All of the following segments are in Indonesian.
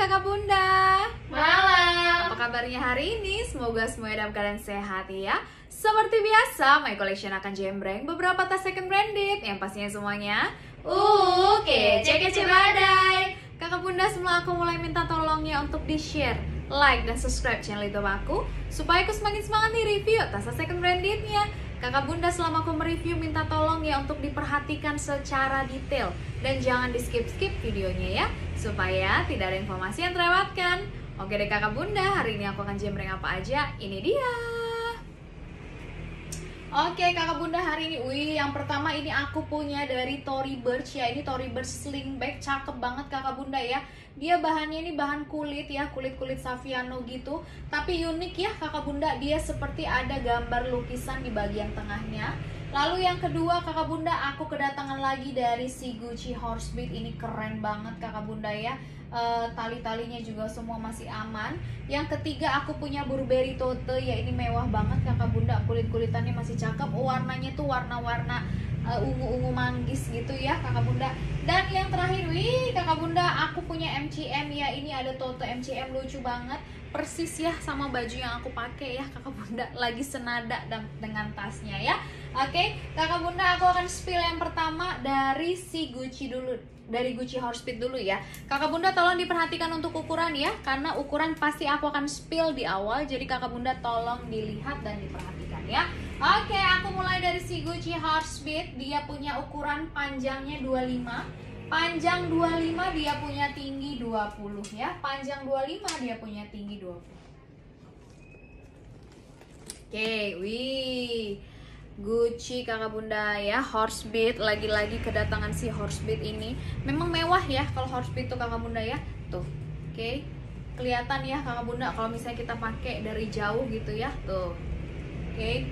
kakak bunda. Malam. Apa kabarnya hari ini? Semoga semuanya dalam keadaan sehat ya. Seperti biasa, My Collection akan jembreng beberapa tas second branded yang pastinya semuanya kece-kece badai. Kakak bunda, semula aku mulai minta tolongnya untuk di-share, like, dan subscribe channel YouTube aku supaya aku semakin semangat nih review tas second brandednya. Kakak bunda, selama aku mereview minta tolong ya untuk diperhatikan secara detail dan jangan di skip-skip videonya ya, supaya tidak ada informasi yang terlewatkan. Oke deh kakak bunda, hari ini aku akan jembreng apa aja, ini dia. Oke kakak bunda, hari ini yang pertama ini aku punya dari Tory Burch ya. Ini Tory Burch sling bag, cakep banget kakak bunda ya. Dia bahannya ini bahan kulit ya, kulit Saviano gitu. Tapi unik ya kakak bunda, dia seperti ada gambar lukisan di bagian tengahnya. Lalu yang kedua kakak bunda, aku kedatangan lagi dari si Gucci Horsebit. Ini keren banget kakak bunda ya. Tali-talinya juga semua masih aman. Yang ketiga aku punya Burberry Tote ya, ini mewah banget kakak bunda, kulit-kulitannya masih cakep, warnanya tuh warna-warna ungu-ungu manggis gitu ya kakak bunda. Dan yang terakhir, kakak bunda, aku punya MCM ya, ini ada Tote MCM lucu banget, persis ya sama baju yang aku pakai ya kakak bunda, lagi senada dengan tasnya ya. Oke kakak bunda, aku akan spill yang pertama dari si Gucci dulu, dari Gucci Horsebit dulu ya. Kakak bunda tolong diperhatikan untuk ukuran ya, karena ukuran pasti aku akan spill di awal, jadi kakak bunda tolong dilihat dan diperhatikan ya. Oke, aku mulai dari si Gucci Horsebit. Dia punya ukuran panjangnya 25, panjang 25, dia punya tinggi 20 ya. Panjang 25, dia punya tinggi 20. Oke, Gucci kakak bunda ya, Horsebit, lagi-lagi kedatangan si Horsebit ini. Memang mewah ya kalau Horsebit tuh kakak bunda ya. Tuh, oke. Kelihatan ya kakak bunda kalau misalnya kita pakai dari jauh gitu ya. Tuh. Oke.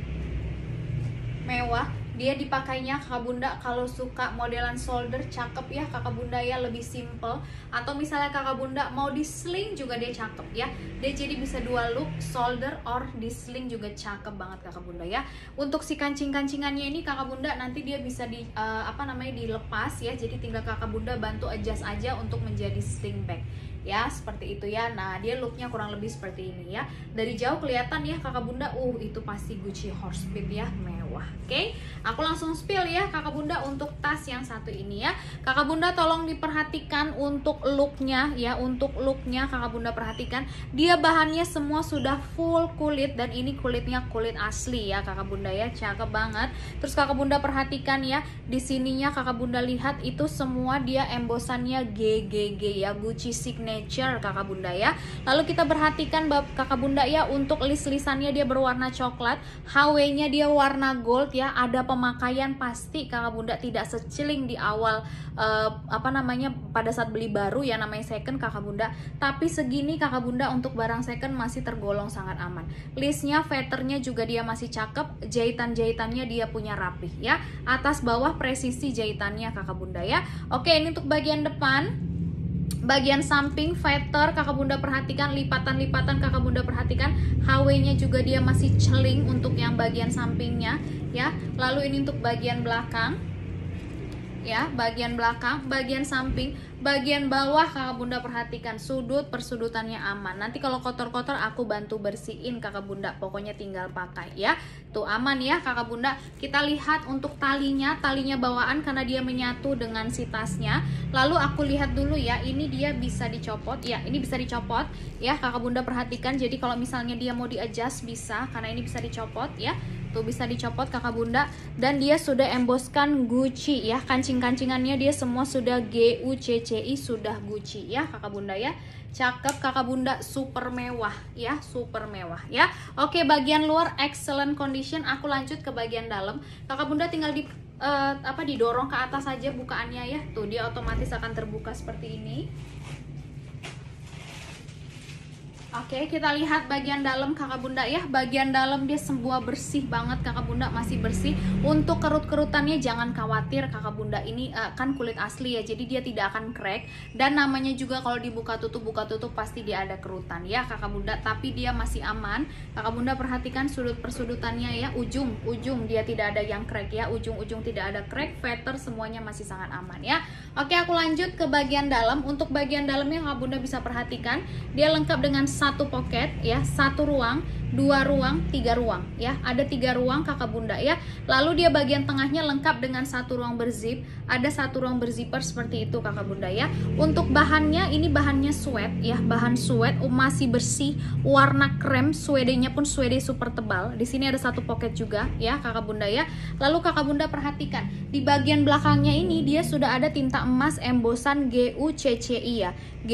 Mewah. Dia dipakainya kakak bunda kalau suka modelan shoulder, cakep ya kakak bunda ya, lebih simple. Atau misalnya kakak bunda mau di sling juga dia cakep ya. Dia jadi bisa dua look, shoulder or di sling juga cakep banget kakak bunda ya. Untuk si kancing-kancingannya ini kakak bunda nanti dia bisa dilepas ya. Jadi tinggal kakak bunda bantu adjust aja untuk menjadi sling bag ya, seperti itu ya. Nah dia looknya kurang lebih seperti ini ya. Dari jauh kelihatan ya kakak bunda, itu pasti Gucci Horsebit ya, mewah. Oke, aku langsung spill ya kakak bunda untuk tas yang satu ini ya. Kakak bunda tolong diperhatikan untuk looknya ya. Untuk looknya kakak bunda perhatikan, dia bahannya semua sudah full kulit, dan ini kulitnya kulit asli ya kakak bunda ya, cakep banget. Terus kakak bunda perhatikan ya, di sininya kakak bunda lihat itu semua dia embosannya GGG ya, Gucci Signature kakak bunda ya. Lalu kita perhatikan kakak bunda ya, untuk list-listannya dia berwarna coklat, HW-nya dia warna gold ya. Ada pemakaian pasti kakak bunda, tidak seciling di awal pada saat beli baru ya, namanya second kakak bunda. Tapi segini kakak bunda untuk barang second masih tergolong sangat aman. Listnya, vetternya juga dia masih cakep, jahitan-jahitannya dia punya rapih ya, atas bawah presisi jahitannya kakak bunda ya. Oke, ini untuk bagian depan. Bagian samping vetter kakak bunda perhatikan, lipatan-lipatan kakak bunda perhatikan, HW-nya juga dia masih celing untuk yang bagian sampingnya ya. Lalu ini untuk bagian belakang ya, bagian belakang, bagian samping, bagian bawah kakak bunda perhatikan, sudut persudutannya aman. Nanti kalau kotor-kotor aku bantu bersihin kakak bunda, pokoknya tinggal pakai ya. Tuh aman ya kakak bunda. Kita lihat untuk talinya bawaan karena dia menyatu dengan si tasnya. Lalu aku lihat dulu ya, ini dia bisa dicopot ya, ini bisa dicopot ya kakak bunda perhatikan. Jadi kalau misalnya dia mau di adjust bisa, karena ini bisa dicopot ya. Tuh bisa dicopot kakak bunda, dan dia sudah emboskan Gucci ya, kancing-kancingannya dia semua sudah GUCCI, sudah Gucci ya kakak bunda ya. Cakep kakak bunda, super mewah ya, super mewah ya. Oke, bagian luar excellent condition. Aku lanjut ke bagian dalam. Kakak bunda tinggal didorong ke atas saja bukaannya ya. Tuh dia otomatis akan terbuka seperti ini. Oke, kita lihat bagian dalam kakak bunda ya. Bagian dalam dia semua bersih banget kakak bunda, masih bersih. Untuk kerut-kerutannya jangan khawatir kakak bunda, ini kan kulit asli ya, jadi dia tidak akan crack. Dan namanya juga kalau dibuka tutup pasti dia ada kerutan ya kakak bunda, tapi dia masih aman. Kakak bunda perhatikan sudut persudutannya ya, ujung dia tidak ada yang crack ya, ujung tidak ada crack, feather semuanya masih sangat aman ya. Oke, aku lanjut ke bagian dalam. Untuk bagian dalamnya kakak bunda bisa perhatikan dia lengkap dengan satu pocket ya, satu ruang, dua ruang, tiga ruang ya, ada 3 ruang kakak bunda ya. Lalu dia bagian tengahnya lengkap dengan satu ruang berzip, ada satu ruang berzipper seperti itu kakak bunda ya. Untuk bahannya ini bahannya suede ya, bahan suede, masih bersih, warna krem, suedenya pun suede super tebal. Di sini ada satu pocket juga ya kakak bunda ya. Lalu kakak bunda perhatikan di bagian belakangnya ini dia sudah ada tinta emas embosan GUCCI ya,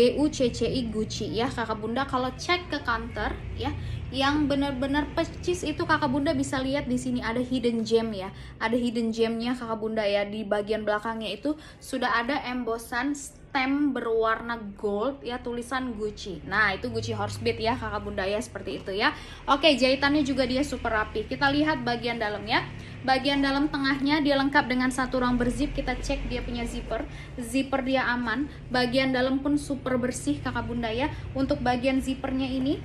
GUCCI Gucci ya kakak bunda. Kalau cek ke counter ya, yang benar-benar percis itu kakak bunda bisa lihat di sini ada hidden gem ya, ada hidden gemnya kakak bunda ya. Di bagian belakangnya itu sudah ada embosan stem berwarna gold ya, tulisan Gucci. Nah itu Gucci Horsebit ya kakak bunda ya, seperti itu ya. Oke, jahitannya juga dia super rapi. Kita lihat bagian dalamnya. Bagian dalam tengahnya dia lengkap dengan satu ruang berzip. Kita cek dia punya zipper dia aman. Bagian dalam pun super bersih kakak bunda ya. Untuk bagian zippernya ini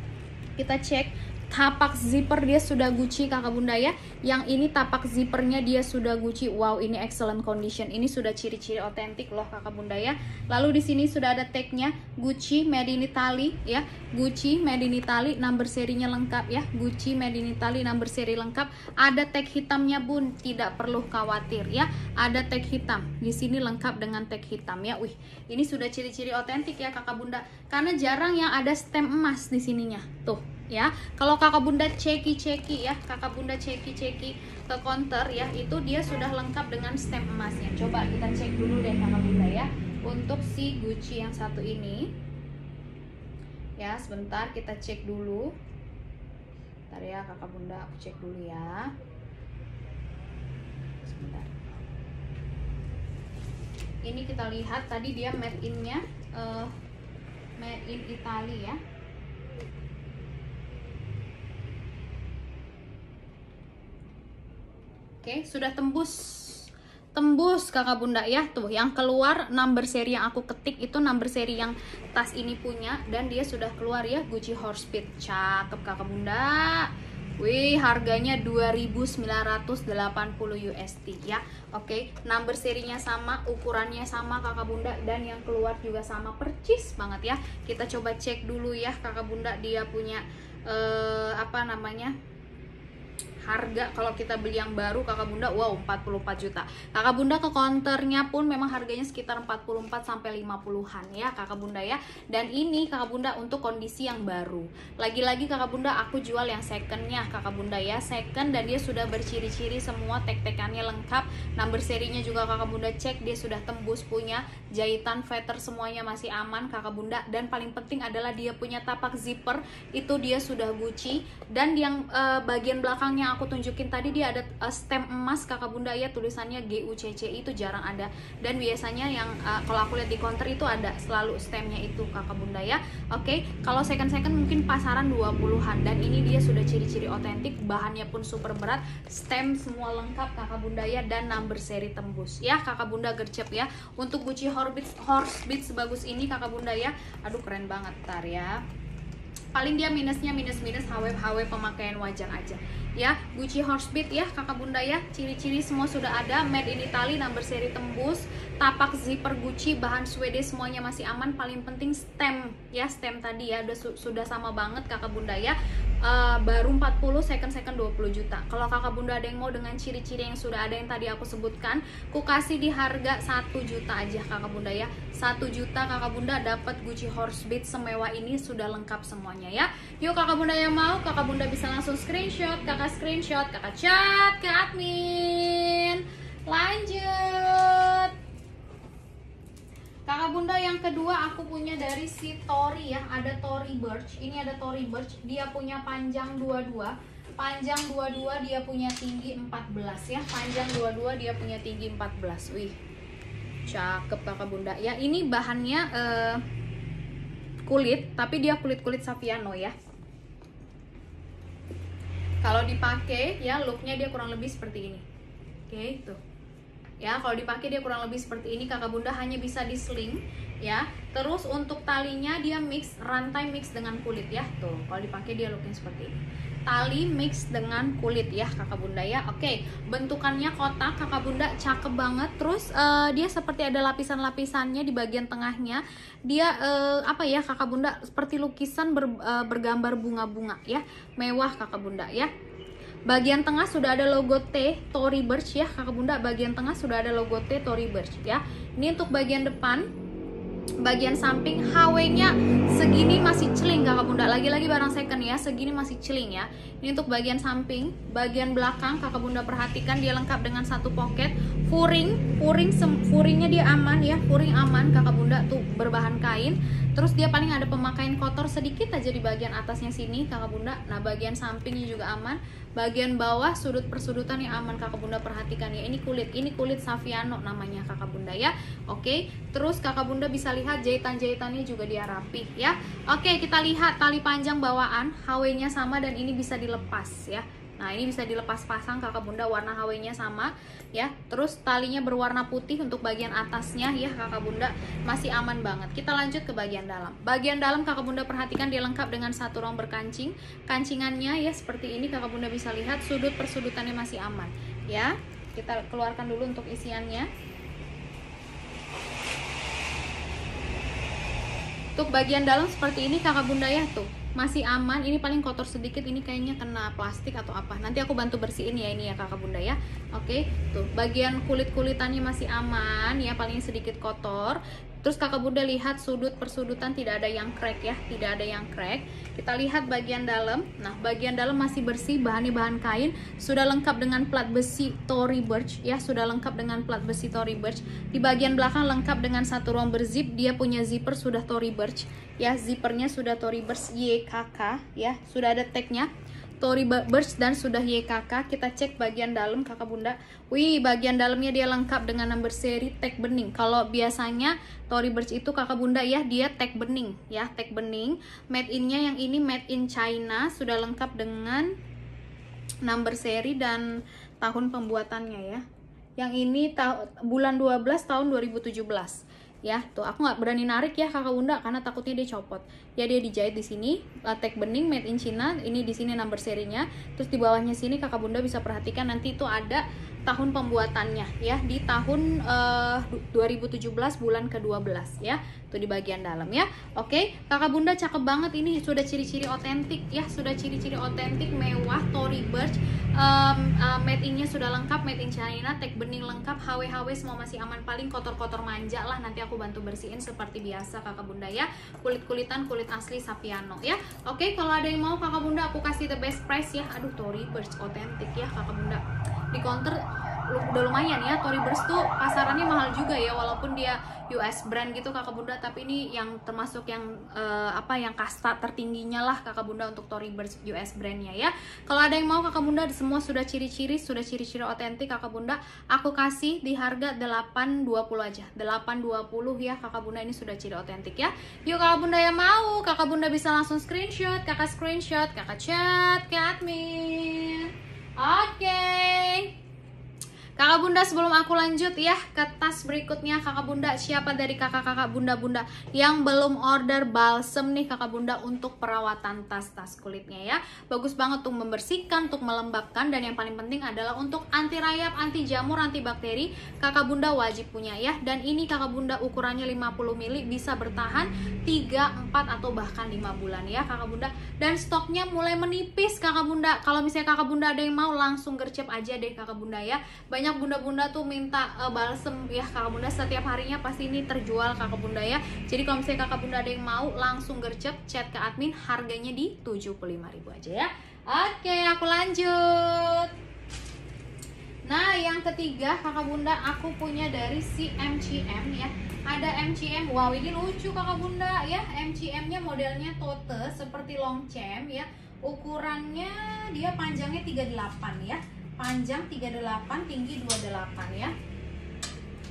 kita cek tapak zipper dia sudah Gucci kakak bunda ya. Yang ini tapak zippernya dia sudah Gucci. Wow, ini excellent condition. Ini sudah ciri-ciri otentik loh kakak bunda ya. Lalu di sini sudah ada tagnya Gucci Made in Italy ya. Gucci Made in Italy, number serinya lengkap ya. Gucci Made in Italy, number seri lengkap. Ada tag hitamnya pun tidak perlu khawatir ya. Ada tag hitam. Di sini lengkap dengan tag hitam ya. Wih, ini sudah ciri-ciri otentik ya kakak bunda. Karena jarang yang ada stem emas di sininya. Tuh ya, kalau kakak bunda ceki ya, kakak bunda ceki ke counter ya, itu dia sudah lengkap dengan stem emasnya. Coba kita cek dulu deh kakak bunda ya, untuk si Gucci yang satu ini ya. Sebentar kita cek dulu, bentar ya kakak bunda, aku cek dulu ya, sebentar. Ini kita lihat tadi dia made in-nya made in Italy ya. Oke, sudah tembus kakak bunda ya. Tuh yang keluar number seri yang aku ketik itu number seri yang tas ini punya, dan dia sudah keluar ya, Gucci Horsebit. Cakep kakak bunda. Wih, harganya 2.980 USD ya. Oke, number serinya sama, ukurannya sama kakak bunda, dan yang keluar juga sama percis banget ya. Kita coba cek dulu ya kakak bunda, dia punya apa namanya, harga kalau kita beli yang baru kakak bunda, wow, 44 juta. Kakak bunda ke counternya pun memang harganya sekitar 44 sampai 50-an ya kakak bunda ya. Dan ini kakak bunda untuk kondisi yang baru. Lagi-lagi kakak bunda aku jual yang secondnya kakak bunda ya, second, dan dia sudah berciri-ciri semua, tag-tagannya lengkap, number serinya juga kakak bunda cek dia sudah tembus, punya jahitan, feather semuanya masih aman kakak bunda. Dan paling penting adalah dia punya tapak zipper itu dia sudah Gucci. Dan yang bagian belakangnya aku tunjukin tadi dia ada stem emas kakak bunda ya, tulisannya GUCCI, itu jarang ada. Dan biasanya yang kalau aku lihat di counter itu ada selalu stemnya itu kakak bunda ya. Oke, kalau second mungkin pasaran 20-an, dan ini dia sudah ciri-ciri otentik, bahannya pun super berat, stem semua lengkap kakak bunda ya, dan number seri tembus ya kakak bunda, gercep ya. Untuk Gucci Horsebit sebagus ini kakak bunda ya, aduh keren banget. Ntar ya, paling dia minusnya minus HW pemakaian wajar aja ya. Gucci Horsebit ya kakak bunda ya, ciri-ciri semua sudah ada, made in Italy, number seri tembus, tapak zipper Gucci, bahan suede semuanya masih aman. Paling penting stem ya, stem tadi ya sudah sama banget kakak bunda ya. Baru 40, second 20 juta. Kalau kakak bunda ada yang mau dengan ciri-ciri yang sudah ada yang tadi aku sebutkan, ku kasih di harga 1 juta aja kakak bunda ya. 1 juta kakak bunda dapat Gucci Horsebit semewah ini, sudah lengkap semuanya ya. Yuk kakak bunda yang mau, kakak bunda bisa langsung screenshot, kakak chat ke admin. Lanjut kakak bunda, yang kedua aku punya dari si Tory ya, ada Tory Burch. Ini ada Tory Burch, dia punya panjang 22, dia punya tinggi 14 ya, panjang 22 dia punya tinggi 14. Wih, cakep kakak bunda ya. Ini bahannya kulit, tapi dia kulit-kulit Saffiano ya. Kalau dipakai ya looknya dia kurang lebih seperti ini. Oke, tuh. Ya, kalau dipakai dia kurang lebih seperti ini. Kakak bunda hanya bisa di sling ya. Terus untuk talinya dia mix, rantai mix dengan kulit ya. Tuh, kalau dipakai dia looknya seperti ini. Tali mix dengan kulit ya kakak bunda ya. Oke, bentukannya kotak kakak bunda, cakep banget. Terus dia seperti ada lapisan-lapisannya di bagian tengahnya. Dia apa ya kakak bunda, seperti lukisan bergambar bunga-bunga ya. Mewah kakak bunda ya. Bagian tengah sudah ada logo T Tory Burch ya kakak bunda. Bagian tengah sudah ada logo T Tory Burch ya. Ini untuk bagian depan. Bagian samping HW-nya segini masih celing kakak bunda. Lagi-lagi barang second ya, segini masih celing ya. Ini untuk bagian samping. Bagian belakang kakak bunda perhatikan dia lengkap dengan satu pocket. Furingnya dia aman ya, furing aman kakak bunda, tuh berbahan kain. Terus dia paling ada pemakaian kotor sedikit aja di bagian atasnya sini kakak bunda. Nah bagian sampingnya juga aman. Bagian bawah sudut persudutan yang aman kakak bunda perhatikan ya. Ini kulit Saffiano namanya kakak bunda ya. Oke, terus kakak bunda bisa lihat jahitan-jahitannya juga dia rapi ya. Oke, kita lihat tali panjang bawaan, HW-nya sama dan ini bisa dilepas ya. Nah ini bisa dilepas pasang kakak bunda, warna HW-nya sama ya. Terus talinya berwarna putih untuk bagian atasnya ya kakak bunda, masih aman banget. Kita lanjut ke bagian dalam. Bagian dalam kakak bunda perhatikan dia lengkap dengan satu rong berkancing. Kancingannya ya seperti ini kakak bunda bisa lihat, sudut persudutannya masih aman ya. Kita keluarkan dulu untuk isiannya. Untuk bagian dalam seperti ini kakak bunda ya, tuh masih aman. Ini paling kotor sedikit, ini kayaknya kena plastik atau apa, nanti aku bantu bersihin ya ini ya kakak bunda ya. Oke, tuh bagian kulitannya masih aman ya, paling sedikit kotor. Terus kakak bunda lihat sudut persudutan tidak ada yang crack ya, tidak ada yang crack. Kita lihat bagian dalam. Nah bagian dalam masih bersih, bahannya bahan kain, sudah lengkap dengan plat besi Tory Burch ya, sudah lengkap dengan plat besi Tory Burch. Di bagian belakang lengkap dengan satu rong berzip, dia punya zipper sudah Tory Burch ya, zippernya sudah Tory Burch YKK ya, sudah ada tagnya Tory Burch dan sudah YKK. Kita cek bagian dalam kakak bunda. Wih, bagian dalamnya dia lengkap dengan number seri, tag bening. Kalau biasanya Tory Burch itu kakak bunda ya, dia tag bening ya, tag bening. Made in-nya yang ini made in China, sudah lengkap dengan number seri dan tahun pembuatannya ya. Yang ini bulan 12 tahun 2017. Ya, tuh aku nggak berani narik ya kakak bunda karena takutnya dia copot. Ya dia dijahit di sini, tag bening made in China. Ini di sini number serinya. Terus di bawahnya sini kakak bunda bisa perhatikan nanti itu ada tahun pembuatannya ya, di tahun 2017 bulan ke-12 ya. Tuh di bagian dalam ya. Oke, kakak bunda cakep banget, ini sudah ciri-ciri otentik ya, sudah ciri-ciri otentik mewah Tory Burch. Made in-nya sudah lengkap, made in China, tag bening lengkap, HW semua masih aman, paling kotor-kotor manja lah, nanti aku bantu bersihin seperti biasa kakak bunda ya. Kulit-kulitan, kulit asli Saffiano ya. Oke, kalau ada yang mau kakak bunda aku kasih the best price ya. Aduh, Tory Burch otentik ya kakak bunda. Di counter udah lumayan ya, Tory Burch tuh pasarannya mahal juga ya, walaupun dia US brand gitu kakak bunda, tapi ini yang termasuk yang yang kasta tertingginya lah kakak bunda untuk Tory Burch US brandnya ya. Kalau ada yang mau kakak bunda, semua sudah ciri-ciri otentik kakak bunda, aku kasih di harga 820 aja, 820 ya kakak bunda, ini sudah ciri otentik ya. Yuk kakak bunda yang mau, kakak bunda bisa langsung screenshot, kakak chat ke admin. Oke. Kakak bunda, sebelum aku lanjut ya ke tas berikutnya kakak bunda, siapa dari kakak-kakak bunda-bunda yang belum order balsem nih kakak bunda untuk perawatan tas-tas kulitnya ya. Bagus banget untuk membersihkan, untuk melembabkan, dan yang paling penting adalah untuk anti rayap, anti jamur, anti bakteri. Kakak bunda wajib punya ya. Dan ini kakak bunda ukurannya 50 ml, bisa bertahan 3, 4 atau bahkan 5 bulan ya kakak bunda. Dan stoknya mulai menipis kakak bunda. Kalau misalnya kakak bunda ada yang mau, langsung gercep aja deh kakak bunda ya. Banyak bunda-bunda tuh minta balsem ya kakak bunda, setiap harinya pasti ini terjual kakak bunda ya. Jadi kalau misalnya kakak bunda ada yang mau, langsung gercep, chat ke admin, harganya di 75.000 aja ya. Oke, aku lanjut. Nah yang ketiga kakak bunda, aku punya dari si MCM ya. Ada MCM, wow ini lucu kakak bunda ya. MCM nya modelnya tote seperti long chem ya. Ukurannya dia panjangnya 38 ya, panjang 38, tinggi 28 ya.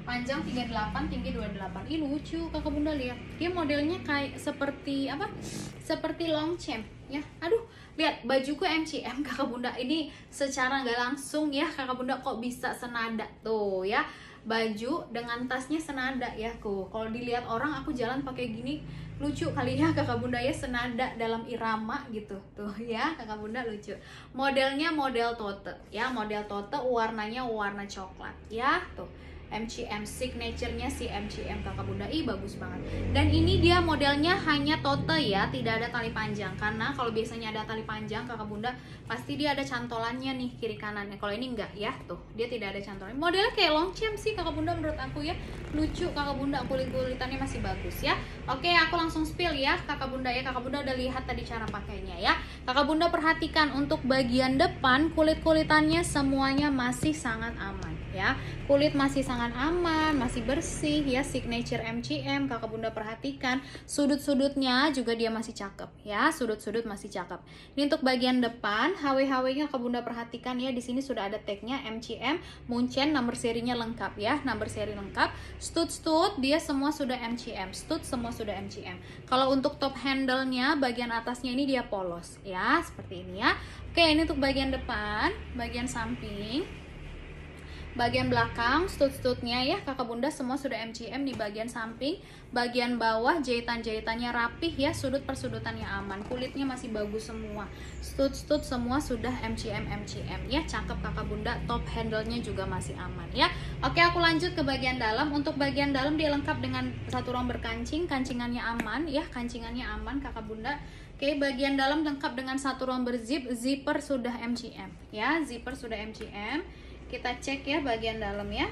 Panjang 38, tinggi 28. Ih lucu kakak bunda, lihat. Dia modelnya kayak seperti apa? Seperti longchamp ya. Aduh, lihat bajuku MCM kakak bunda. Ini secara nggak langsung ya kakak bunda kok bisa senada tuh ya. Baju dengan tasnya senada ya kok. Kalau dilihat orang aku jalan pakai gini lucu kali ya kakak bunda ya, senada dalam irama gitu tuh ya kakak bunda, lucu. Modelnya model tote ya, model tote, warnanya warna coklat ya tuh. MCM signaturenya si MCM kakak bunda, ih bagus banget. Dan ini dia modelnya hanya tote ya, tidak ada tali panjang. Karena kalau biasanya ada tali panjang kakak bunda pasti dia ada cantolannya nih kiri kanannya. Kalau ini enggak ya, tuh dia tidak ada cantolannya. Modelnya kayak longchamp sih kakak bunda menurut aku ya, lucu kakak bunda, kulit-kulitannya masih bagus ya. Oke, aku langsung spill ya kakak bunda ya. Kakak bunda udah lihat tadi cara pakainya ya. Kakak bunda perhatikan untuk bagian depan kulit-kulitannya semuanya masih sangat aman ya. Kulit masih sangat aman, masih bersih ya, signature MCM. Kakak bunda perhatikan sudut-sudutnya juga dia masih cakep ya, sudut-sudut masih cakep. Ini untuk bagian depan, HW-HW-nya kakak bunda perhatikan ya, di sini sudah ada tagnya MCM, Munchen, nomor serinya lengkap ya, nomor seri lengkap. Stud-stud dia semua sudah MCM, stud semua sudah MCM. Kalau untuk top handle-nya bagian atasnya ini dia polos ya, seperti ini ya. Oke, ini untuk bagian depan, bagian samping. Bagian belakang stud-studnya ya kakak bunda semua sudah MCM di bagian samping. Bagian bawah jahitan-jahitannya rapih ya, sudut persudutannya aman, kulitnya masih bagus semua. Stud-stud semua sudah MCM ya, cakep kakak bunda. Top handle-nya juga masih aman ya. Oke, aku lanjut ke bagian dalam. Untuk bagian dalam dia lengkap dengan satu rong berkancing, kancingannya aman ya, kancingannya aman kakak bunda. Oke, bagian dalam lengkap dengan satu rong berzip, zipper sudah MCM ya, zipper sudah MCM. Kita cek ya bagian dalam ya,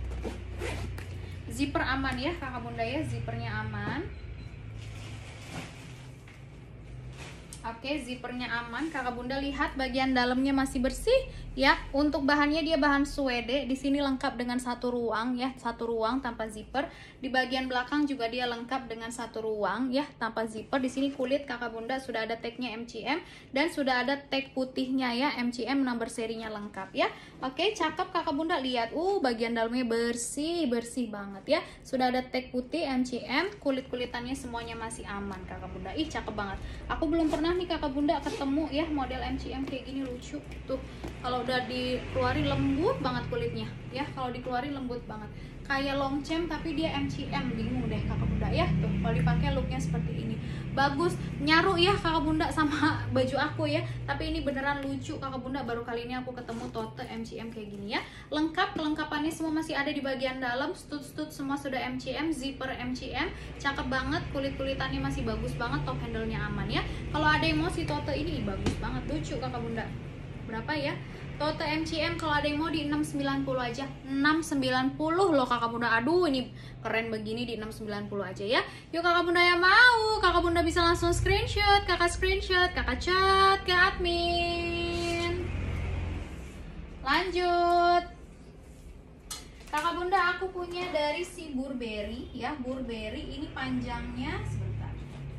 zipper aman ya kakak bunda ya, zippernya aman. Oke, zippernya aman kakak bunda, lihat bagian dalamnya masih bersih ya. Untuk bahannya dia bahan suede, di sini lengkap dengan satu ruang ya, satu ruang tanpa zipper. Di bagian belakang juga dia lengkap dengan satu ruang ya, tanpa zipper. Di sini kulit kakak bunda sudah ada tagnya MCM dan sudah ada tag putihnya ya, MCM nomor serinya lengkap ya. Oke, cakep kakak bunda, lihat bagian dalamnya bersih banget ya, sudah ada tag putih MCM, kulit-kulitannya semuanya masih aman kakak bunda. Ih cakep banget, aku belum pernah nih kakak bunda ketemu ya model MCM kayak gini, lucu tuh. Kalau udah dikeluarin lembut banget kulitnya ya, kalau dikeluarin lembut banget, kayak longchamp tapi dia MCM, bingung deh kakak bunda ya. Tuh kalau dipakai looknya seperti ini, bagus, nyaru ya kakak bunda sama baju aku ya, tapi ini beneran lucu kakak bunda. Baru kali ini aku ketemu tote MCM kayak gini ya. Lengkap, kelengkapannya semua masih ada di bagian dalam, stud-stud semua sudah MCM, zipper MCM, cakep banget, kulit-kulitannya masih bagus banget, top handle-nya aman ya. Kalau ada yang mau si tote ini bagus banget, lucu kakak bunda. Berapa ya tote MCM? Kalau ada yang mau di 690 aja, 690 loh kakak bunda. Aduh ini keren begini di 690 aja ya. Yuk kakak bunda yang mau, kakak bunda bisa langsung screenshot, kakak chat ke admin. Lanjut kakak bunda, aku punya dari si Burberry ya, Burberry ini panjangnya sebentar.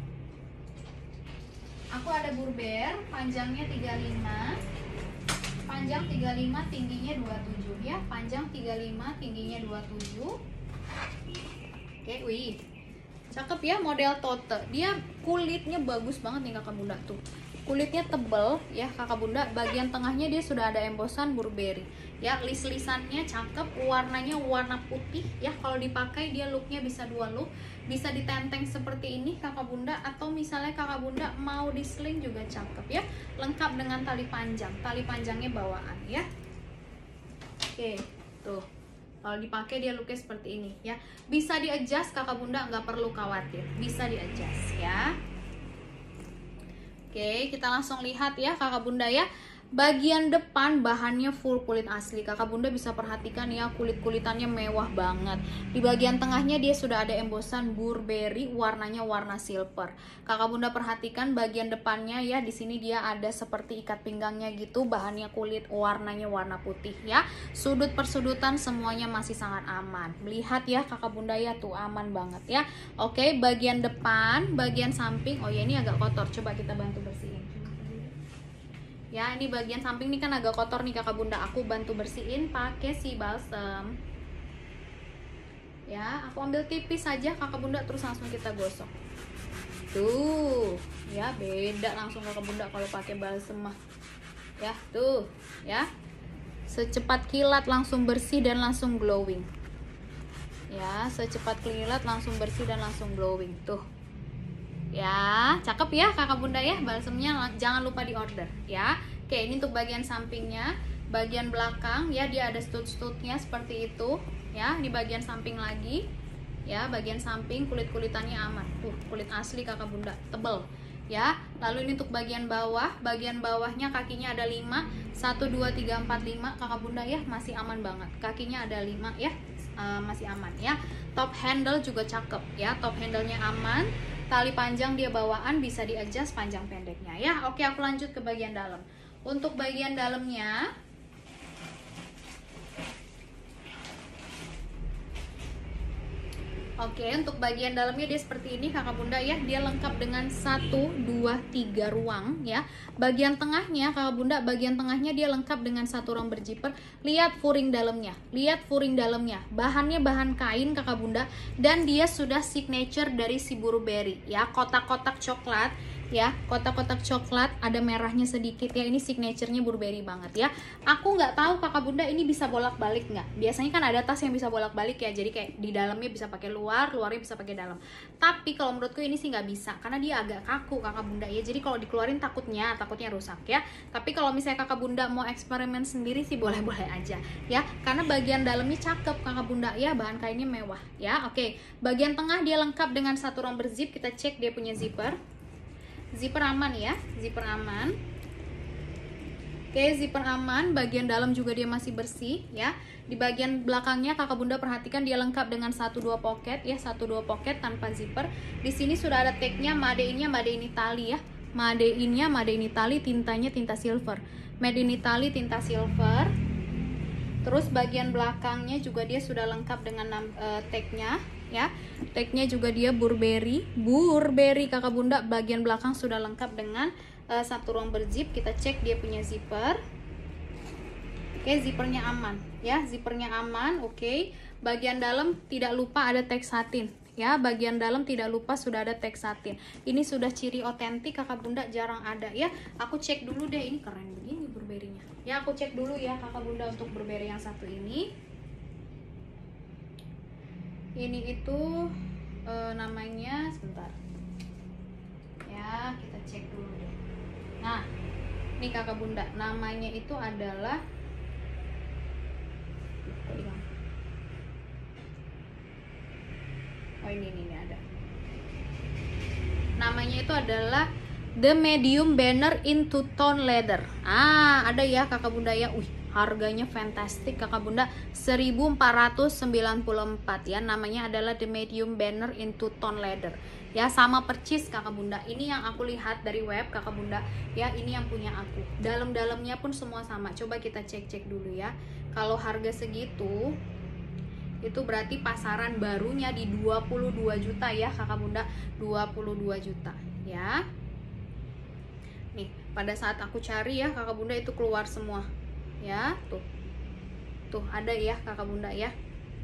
Aku ada Burberry panjangnya 35, panjang 35, tingginya 27 ya, panjang 35, tingginya 27. Oke, wih cakep ya, model tote. Dia kulitnya bagus banget nih kakak bunda, tuh kulitnya tebel ya kakak bunda. Bagian tengahnya dia sudah ada embosan Burberry ya, lis-lisannya cakep, warnanya warna putih ya. Kalau dipakai dia looknya bisa dua look, bisa ditenteng seperti ini kakak bunda, atau misalnya kakak bunda mau di sling juga cakep ya. Lengkap dengan tali panjang, tali panjangnya bawaan ya. Oke tuh, kalau dipakai dia looknya seperti ini ya, bisa di adjust kakak bunda, nggak perlu khawatir, bisa di adjust ya. Oke, kita langsung lihat ya kakak bunda ya. Bagian depan bahannya full kulit asli, kakak bunda bisa perhatikan ya, kulit-kulitannya mewah banget. Di bagian tengahnya dia sudah ada embosan Burberry, warnanya warna silver. Kakak bunda perhatikan bagian depannya ya, di sini dia ada seperti ikat pinggangnya gitu, bahannya kulit, warnanya warna putih ya. Sudut persudutan semuanya masih sangat aman. Lihat ya kakak bunda ya, tuh aman banget ya. Oke, bagian depan, bagian samping, oh ya ini agak kotor, coba kita bantu bersihin. Ya, ini bagian samping nih kan agak kotor nih kakak bunda, aku bantu bersihin pakai si balsam. Ya, aku ambil tipis saja kakak bunda, terus langsung kita gosok. Tuh, ya beda langsung kakak bunda kalau pakai balsem mah. Ya, tuh, ya. Secepat kilat langsung bersih dan langsung glowing. Ya, secepat kilat langsung bersih dan langsung glowing. Tuh. Ya, cakep ya kakak bunda ya. Balsemnya jangan lupa di order ya. Oke, ini untuk bagian sampingnya. Bagian belakang ya, dia ada stud-studnya seperti itu ya. Di bagian samping lagi ya, bagian samping kulit-kulitannya aman. Tuh, kulit asli kakak bunda, tebel ya. Lalu ini untuk bagian bawah. Bagian bawahnya kakinya ada 5, 1 2 3 4 5 kakak bunda ya, masih aman banget. Kakinya ada 5 ya. Masih aman ya. Top handle juga cakep ya, top handlenya aman. Tali panjang dia bawaan, bisa di adjust panjang pendeknya ya. Oke, aku lanjut ke bagian dalam. Untuk bagian dalamnya, oke, untuk bagian dalamnya dia seperti ini kakak bunda ya. Dia lengkap dengan 1, 2, 3 ruang ya. Bagian tengahnya kakak bunda, bagian tengahnya dia lengkap dengan 1 ruang berziper. Lihat furing dalamnya, lihat furing dalamnya. Bahannya bahan kain kakak bunda, dan dia sudah signature dari si Burberry ya. Kotak-kotak coklat ya, kotak-kotak coklat, ada merahnya sedikit ya. Ini signaturenya Burberry banget ya. Aku nggak tahu kakak bunda ini bisa bolak-balik nggak. Biasanya kan ada tas yang bisa bolak-balik ya, jadi kayak di dalamnya bisa pakai luar, luarnya bisa pakai dalam. Tapi kalau menurutku ini sih nggak bisa, karena dia agak kaku kakak bunda ya. Jadi kalau dikeluarin takutnya rusak ya. Tapi kalau misalnya kakak bunda mau eksperimen sendiri sih boleh-boleh aja ya, karena bagian dalamnya cakep kakak bunda ya, bahan kainnya mewah ya. Oke, bagian tengah dia lengkap dengan 1 ruang berzip. Kita cek dia punya zipper. Zipper aman ya, zipper aman. Oke, zipper aman. Bagian dalam juga dia masih bersih ya. Di bagian belakangnya kakak bunda perhatikan dia lengkap dengan 1-2 pocket ya, 1-2 pocket tanpa zipper. Di sini sudah ada tagnya, made in-nya made in Italy ya. Made in-nya made in Italy, tintanya tinta silver. Made in Italy tinta silver. Terus bagian belakangnya juga dia sudah lengkap dengan tagnya ya. Tagnya juga dia Burberry kakak bunda. Bagian belakang sudah lengkap dengan 1 ruang berzip. Kita cek dia punya zipper. Oke, zippernya aman ya, zippernya aman. Oke, bagian dalam tidak lupa ada tag satin ya. Bagian dalam tidak lupa sudah ada tag satin. Ini sudah ciri otentik kakak bunda, jarang ada ya. Aku cek dulu deh, ini keren begini Burberry-nya ya. Aku cek dulu ya kakak bunda untuk Burberry yang satu ini. Ini itu namanya, sebentar ya, kita cek dulu deh. Nah, ini kakak bunda, namanya itu adalah, oh ini ada. Namanya itu adalah The Medium Banner in Two-Tone Leather. Ada ya kakak bunda ya. Harganya fantastic kakak bunda, 1494 ya. Namanya adalah The Medium Banner in Two-Tone Leather ya, sama percis kakak bunda. Ini yang aku lihat dari web kakak bunda ya, ini yang punya aku. Dalam-dalamnya pun semua sama. Coba kita cek-cek dulu ya. Kalau harga segitu, itu berarti pasaran barunya di 22 juta ya kakak bunda, 22 juta ya. Nih, pada saat aku cari ya kakak bunda, itu keluar semua ya. Tuh ada ya kakak bunda ya.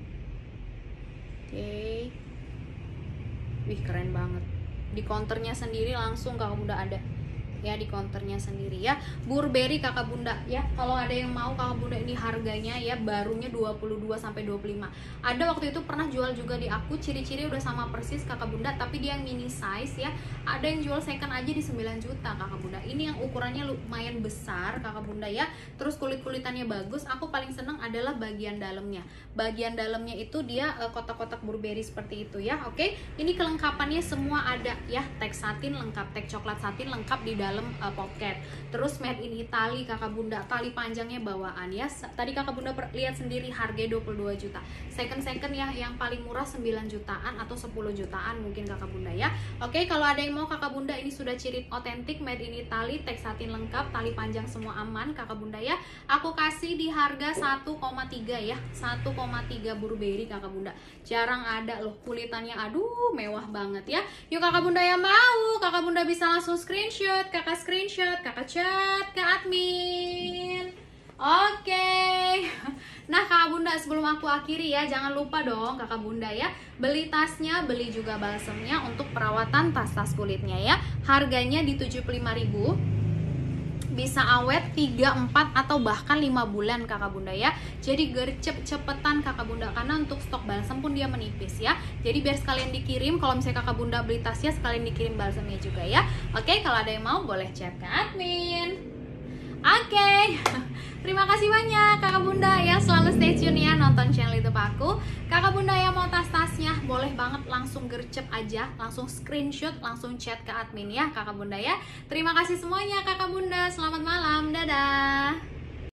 Oke. Wih, keren banget. Di counternya sendiri langsung kakak bunda ada ya, di counternya sendiri ya. Burberry kakak bunda ya. Kalau ada yang mau kakak bunda, ini harganya ya barunya 22 sampai 25. Ada waktu itu pernah jual juga di aku, ciri-ciri udah sama persis kakak bunda, tapi dia yang mini size ya. Ada yang jual second aja di 9 juta kakak bunda. Ini yang ukurannya lumayan besar kakak bunda ya. Terus kulit-kulitannya bagus. Aku paling seneng adalah bagian dalamnya. Bagian dalamnya itu dia kotak-kotak Burberry seperti itu ya. Oke, ini kelengkapannya semua ada ya. Tag satin lengkap, tag coklat satin lengkap di dalam pocket. Terus made in Italy kakak bunda, tali panjangnya bawaan ya. Tadi kakak bunda lihat sendiri harganya 22 juta. Second ya, yang paling murah 9 jutaan atau 10 jutaan mungkin kakak bunda ya. Oke, kalau ada yang mau kakak bunda, ini sudah ciri otentik made in Italy, tag satin lengkap, tali panjang semua aman kakak bunda ya. Aku kasih di harga 1,3 ya, 1,3 Burberry kakak bunda. Jarang ada loh, kulitannya aduh mewah banget ya. Yuk kakak bunda yang mau, kakak bunda bisa langsung screenshot, kakak screenshot, kakak chat ke admin. Oke. Nah kakak bunda, sebelum aku akhiri ya, jangan lupa dong kakak bunda ya, beli tasnya, beli juga balsemnya untuk perawatan tas-tas kulitnya ya. Harganya di 75.000, bisa awet 3, 4 atau bahkan 5 bulan kakak bunda ya. Jadi gercep cepetan kakak bunda, karena untuk stok balsam pun dia menipis ya. Jadi biar sekalian dikirim, kalau misalnya kakak bunda beli tasnya sekalian dikirim balsamnya juga ya. Oke, kalau ada yang mau boleh chat ke admin. Oke. Terima kasih banyak kakak bunda ya, selalu stay tune ya nonton channel YouTube aku. Kakak bunda yang mau tas-tasnya boleh banget langsung gercep aja, langsung screenshot, langsung chat ke admin ya kakak bunda ya. Terima kasih semuanya kakak bunda, selamat malam, dadah.